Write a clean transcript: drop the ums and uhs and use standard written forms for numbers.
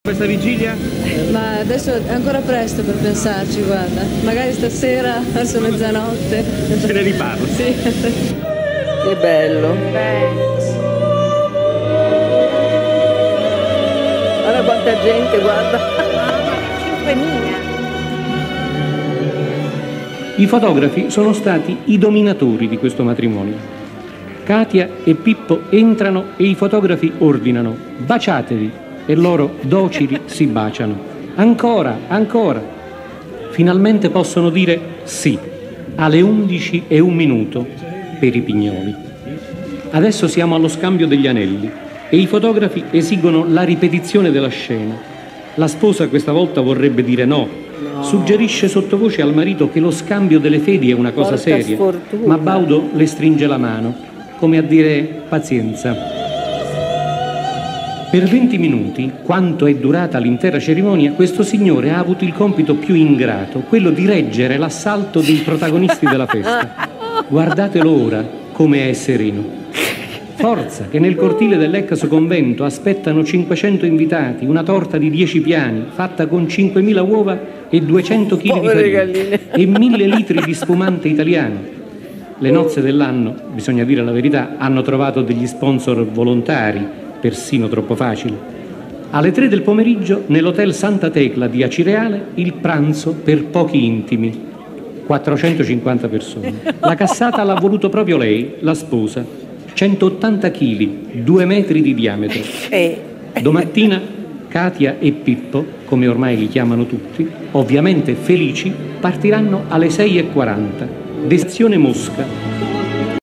Questa vigilia? Ma adesso è ancora presto per pensarci, guarda. Magari stasera verso mezzanotte. Se ne riparla. Sì. Che bello. Guarda quanta gente, guarda. 5.000. I fotografi sono stati i dominatori di questo matrimonio. Katia e Pippo entrano e i fotografi ordinano: baciatevi, e loro docili si baciano. Ancora, ancora. Finalmente possono dire sì, alle 11:01 per i pignoli. Adesso siamo allo scambio degli anelli e i fotografi esigono la ripetizione della scena. La sposa questa volta vorrebbe dire no. Suggerisce sottovoce al marito che lo scambio delle fedi è una cosa seria, ma Baudo le stringe la mano, come a dire pazienza. Per 20 minuti, quanto è durata l'intera cerimonia, questo signore ha avuto il compito più ingrato, quello di reggere l'assalto dei protagonisti della festa. Guardatelo ora come è sereno. Forza, che nel cortile dell'ex convento aspettano 500 invitati, una torta di 10 piani, fatta con 5.000 uova e 200 kg di farina e 1.000 litri di spumante italiano. Le nozze dell'anno, bisogna dire la verità, hanno trovato degli sponsor volontari, persino troppo facili. Alle 3 del pomeriggio, nell'hotel Santa Tecla di Acireale, il pranzo per pochi intimi, 450 persone. La cassata l'ha voluto proprio lei, la sposa, 180 kg, 2 metri di diametro. Domattina Katia e Pippo, come ormai li chiamano tutti, ovviamente felici, partiranno alle 6:40. Destinazione Mosca.